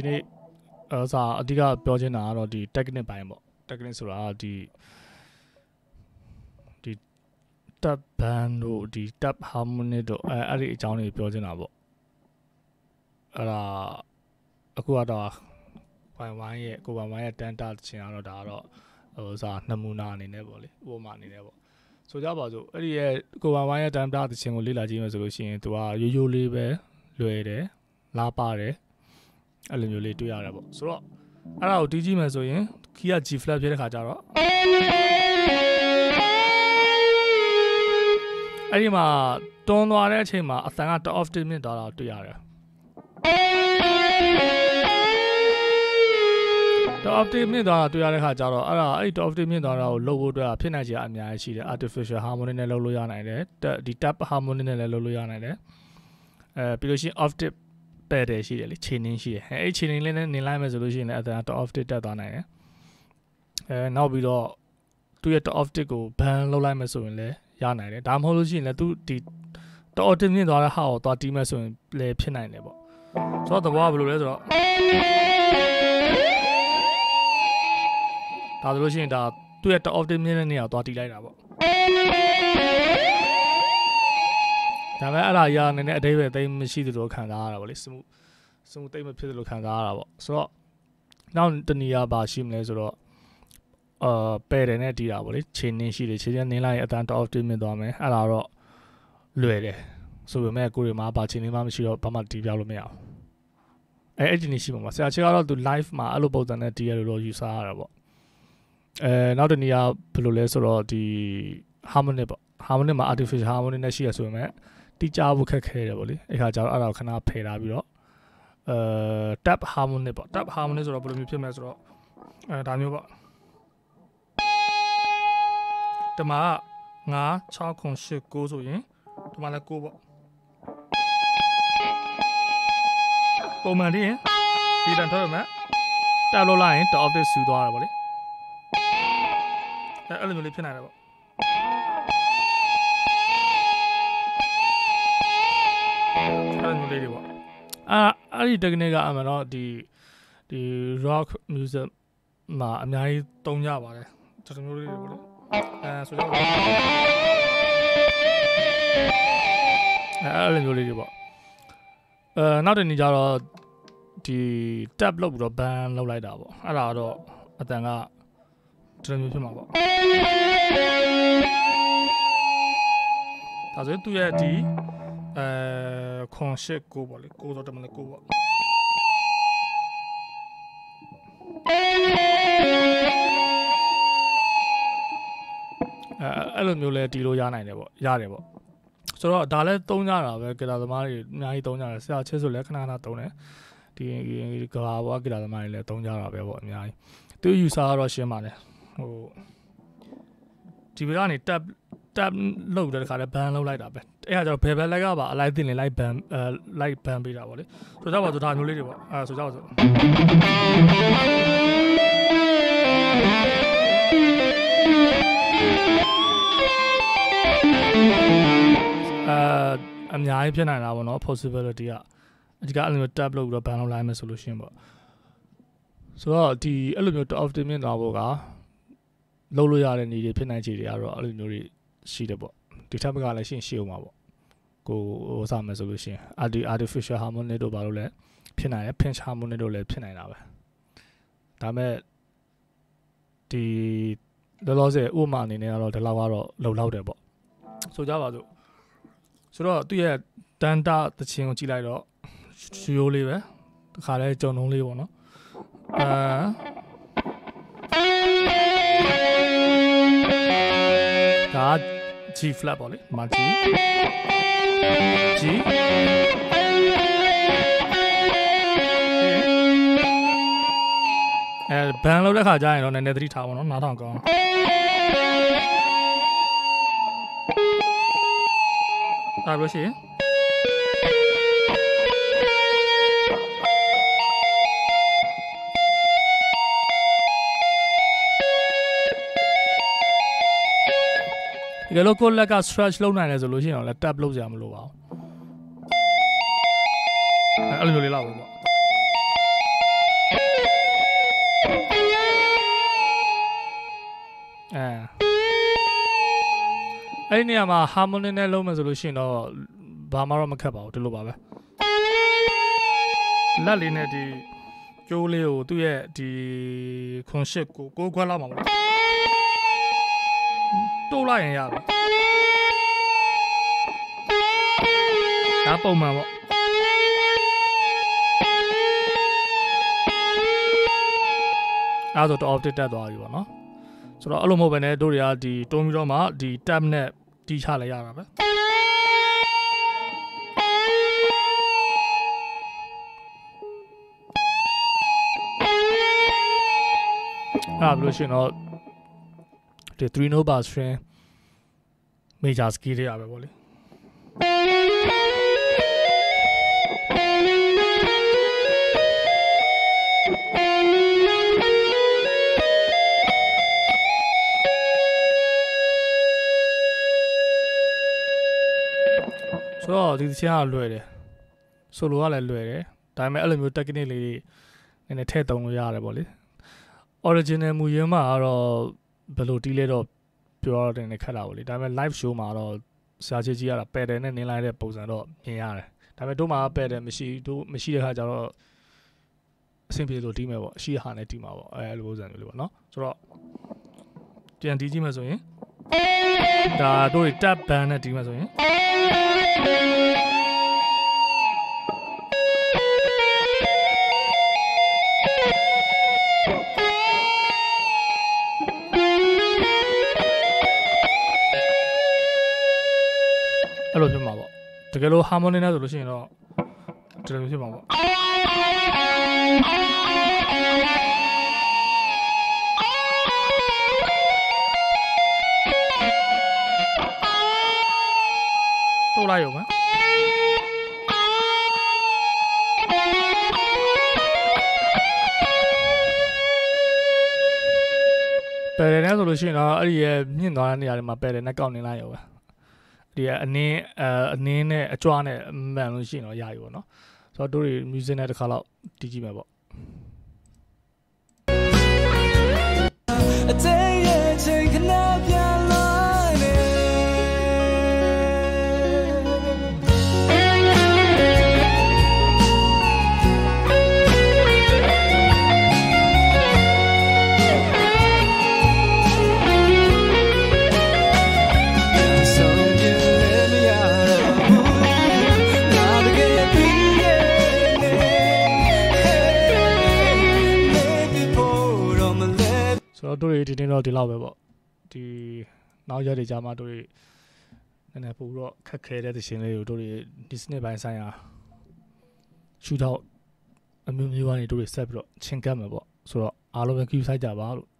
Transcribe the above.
နေ့စာအဓိကပြောချင်တာကတော့ဒီ technique ပိုင်းပေါ့ technique ဆိုတာဒီ tab band တို့ဒီ tab harmony တို့အဲ့ဒီအကြောင်းတွေပြောချင်တာပေါ့အဲ့ဒါအခုကတော့ကိုယ်ပိုင်းရဲ့တန်တာချင်ကတော့ဒါကတော့စာနမူနာအနေနဲ့ပေါ့လေဥပမာအနေနဲ့ပေါ့ဆိုကြပါစို့အဲ့ဒီရဲ့ကိုယ်ပိုင်းရဲ့တန်တာချင်ကိုလေ့လာကြည့်မယ်ဆိုလို့ရှိရင်သူကရိုးရိုးလေးပဲလွယ်တယ်လားပါတယ်အဲ့လိုမျိုးလေးတွေ့ရတယ်ပေါ့ဆိုတော့အဲ့ဒါကိုတီးကြည့်မယ်ဆိုရင် key က G flat ဖြစ်တဲ့ခါကျတော့အဲ့ဒီမှာတွန်းသွားတဲ့အချိန်မှာအသံက top octave မြင့်သွားတာတွေ့ရတယ်top octave မြင့်သွားတာတွေ့ရတဲ့ခါကျတော့အဲ့ top octave မြင့်သွားတာကိုလုပ်ဖို့အတွက်ဖြစ်နိုင်ခြေအများကြီးရှိတယ် artificial harmony နဲ့လုပ်လို့ရနိုင်တယ်ဒီ tab harmony နဲ့လည်းလုပ်လို့ရနိုင်တယ်ပြီးလို့ရှိရင် octave ပဲ့တယ်ရှိတယ်လေခြေနှင်းရှိတယ်အဲ့ခြေနှင်းလေးနဲ့နင်းလိုက်မယ်ဆိုလို့ရှိရင်လည်းအသံ top octave တက်သွားနိုင်တယ်နောက်ပြီးတော့သူ့ရဲ့ top octave ကို band လုပ်လိုက်မယ်ဆိုရင်လည်းရနိုင်တယ်ဒါမှမဟုတ်လို့ရှိရင်လည်းသူဒီ top octave မြင့်သွားတဲ့ဟာကိုသွားတီးမယ်ဆိုရင်လည်းဖြစ်နိုင်တယ်ပေါ့ဆိုတော့သဘောကဘယ်လိုလဲဆိုတော့ဒါဆိုလို့ရှိရင်ဒါသူ့ရဲ့ top octave မြင့်တဲ့နေရာကိုသွားတီးလိုက်တာပေါ့ဒါပေမဲ့အဲ့ဒါရနေတဲ့အဓိပ္ပာယ်သိမရှိသလိုခံစားရတာပေါ့လေစမှုသိမဖြစ်သလိုခံစားရတာပေါ့ဆိုတော့နောက်တနည်းအားပါရှိမလဲဆိုတော့ပယ်တယ်နဲ့တီးတာပေါ့လေခြေနှင်းရှိတယ်ခြေနှင်းလိုက်ရင်အတန် top octave မြင့်သွားမယ်အဲ့ဒါတော့လွယ်တယ်ဆိုပေမဲ့ကိုယ်တွေမှာဘာခြေနှင်းမှမရှိတော့ဘာမှတီးပြောင်းလို့မရအောင်အဲ့ဒီနည်းရှိမှာဆရာချေကတော့သူ live မှာအဲ့လိုပုံစံနဲ့တီးရလို့ယူဆရတာပေါ့နောက်တနည်းအားဘယ်လိုလဲဆိုတော့ဒီ harmony ပေါ့ harmony မှာ artificial harmony နဲ့ရှိရဆိုပေမဲ့တီးကြဖို့ခက်ခဲတယ်ပေါ့လေအဲ့ခါကျတော့အဲ့ဒါကိုခဏဖယ်ထားပြီးတော့tab harmony ပေါ့ tab harmony ဆိုတော့ဘယ်လိုမျိုးဖြစ်မလဲဆိုတော့ဒါမျိုးပေါ့ဒီမှာ9 6 8 9ဆိုရင်ဒီမှာလည်း9ပေါ့ပုံမှန်လေးဒီတန်ထွက်ရမယ်tab လို့လိုက်ရင် top octave ဆူသွားတာပေါ့လေအဲ့လိုမျိုးလေးဖြစ်နိုင်တယ်ပေါ့အဲ့လိုလေးတွေပေါ့အဲ့ဒီ technique ကအမှန်တော့ဒီ rock music မှာအများကြီးသုံးကြပါတယ်ဒီလိုမျိုးလေးတွေပေါ့လေဆိုတော့အဲ့လိုမျိုးလေးတွေပေါ့နောက်တစ်နေ့ကျတော့ဒီ tab လုပ်ပြီးတော့ band လုပ်လိုက်တာပေါ့အဲ့ဒါတော့အတန်ကဒီလိုမျိုးဖြစ်မှာပေါ့ဒါဆိုရင်သူရဲ့ဒီခွန်ရှစ်ကိုပေါ့လေကိုဆိုတော့မလဲကိုပေါ့အဲ့လိုမျိုးလဲတီးလို့ရနိုင်တယ်ပေါ့ရတယ်ပေါ့ဆိုတော့ဒါလည်းသုံးကြတာပဲဂီတာသမားတွေအများကြီးသုံးကြတယ်ဆရာချစ်ဆိုလည်းခဏခဏသုံးတယ်ဒီကဘာဘောဂီတာသမားတွေလည်းသုံးကြတာပဲပေါ့အများကြီးသူ user ကတော့ရှင်းပါတယ်ဟိုဒီဘက်ကနေ tab လောက်တဲ့ခါလဲ ban လောက်လိုက်တာပဲအဲ့ဟာကျတော့ဘယ်ဘက်လိုက်ကပါအလိုက်တင်လေလိုက် ban လိုက် ban ပေးတာပေါ့လေဆိုတော့ဒါမျိုးလေးတွေပေါ့ဆိုကြပါစို့အများကြီးဖြစ်နိုင်တာပေါ့နော် possibility ကအဓိကအဲ့လိုမျိုး tab လုပ်ပြီးတော့ ban လုပ်လိုက်မယ်ဆိုလို့ရှိရင်ပေါ့ဆိုတော့ဒီအဲ့လိုမျိုး top octave မြင့်သွားဖို့ကလုပ်လို့ရတဲ့နေတွေဖြစ်နိုင်ခြေတွေကတော့အဲ့လိုမျိုးတွေရှိတယ်ပေါ့ဒီထပ်ကလည်းရှိအောင်ပါပေါ့ကိုစမယ်ဆိုလို့ရှိရင် artificial harmony တို့ဘာလို့လဲဖြစ်နိုင်တယ် pinch harmony တို့လည်းဖြစ်နိုင်တာပဲဒါပေမဲ့ဒီလောလောဆယ်ဥပမာအနေနဲ့ကတော့ဒီလောက်ကတော့လုံလောက်တယ်ပေါ့ဆိုကြပါစို့ဆိုတော့သူ့ရဲ့တန်တာသချင်းကိုကြည့်လိုက်တော့ရိုးလေးပဲတခါလဲကြုံလုံးလေးပေါ့နော်ဒါ G flat ပေါ့လေမာ G ဘန်လောက်တဲ့ခါကျရင်တော့နည်းနည်းသတိထားပါတော့နားထောင်ကောင်းဒါလို့ရှိရင်ဒီလိုကိုလက်က stretch လုပ်နိုင်တယ်ဆိုလို့ရှိရင်တော့လည်း tap လုပ်ကြမလို့ပါဘူးအဲ့လိုမျိုးလေးလောက်ပဲပေါ့အဲ့ဒီနေရာမှာ harmonic နဲ့လုံးမယ်ဆိုလို့ရှိရင်တော့ဘာမှတော့မခက်ပါဘူးဒီလိုပါပဲလက်လေးနဲ့ဒီကျိုးလေးကိုသူ့ရဲ့ဒီခွန်ရှစ်ကိုခွက်လောက်မှာပေါ့တိုးလိုက်ရင်ရပြီဒါပုံမှန်ပေါ့အဲ့ဒါတော့ optic တက်သွားပြီပေါ့နော်ဆိုတော့အဲ့လိုမဟုတ်ဘဲနဲ့တို့တွေကဒီတွန်းပြီးတော့မှဒီ tab နဲ့တီးချလိုက်ရတာပဲအဲ့လိုရှင်တော့ဒီ 3 note bar string major scale တွေရပဲပေါ့လေဆိုတော့ဒီသင်းကလွယ်တယ်ဆိုလိုကလည်းလွယ်တယ်ဒါပေမဲ့အဲ့လိုမျိုး technique လေးတွေနည်းနည်းထည့်သုံးလို့ရတယ်ပေါ့လေ original မူရင်းမှာကတော့ဘယ်လိုတီးလဲတော့ပြောရတဲ့ခက်တာပေါ့လေဒါပေမဲ့ live show မှာတော့ဆရာကြီးက pedal နဲ့နင်းလိုက်တဲ့ပုံစံတော့မြင်ရတယ်ဒါပေမဲ့တို့မှာ pedal မရှိတဲ့ခါကျတော့အဆင်ပြေလို့တီးမယ်ပေါ့အရှိဟာနဲ့တီးမှာပေါ့အဲ့လိုပုံစံမျိုးလေးပေါ့နော်ဆိုတော့ပြန်တီးကြည့်မယ်ဆိုရင်ဒါတို့ tab band နဲ့တီးမယ်ဆိုရင်အဲ့လိုဖြစ်မှာပေါ့တကယ်လို့ harmonic နဲ့ဆိုလို့ရှိရင်တော့ဒီလိုဖြစ်မှာပေါ့တိုးလိုက်ရုံပဲပယ်တယ်နဲ့ဆိုလို့ရှိရင်တော့အဲ့ဒီရဲ့မြင့်သွားတဲ့နေရာတွေမှာပယ်တယ်နဲ့ကောက်နေလိုက်ရုံပဲဒီအနင်းနဲ့အကြွားနဲ့မှန်လို့ရှိရင်တော့ရပြီပေါ့နော်ဆိုတော့တို့တွေ music နဲ့တစ်ခါတော့တီးကြည့်မယ်ပေါ့အသေးရဲ့ချိန်ခဏပြန်လာနေတို့တွေဒီနေ့တော့ဒီလောက်ပဲပေါ့ဒီနောက်ရက်တွေကြာမှတို့တွေနည်းနည်းပို့တော့ခက်ခဲတဲ့သရှင်လေးကိုတို့တွေဒီစနစ်ပိုင်းဆိုင်ရာရှူတော့အမျိုးမျိုးကနေတို့တွေဆက်ပြီးတော့ချင်းကပ်မှာပေါ့ဆိုတော့အားလုံးပဲ queue ဆိုင်ကြပါလို့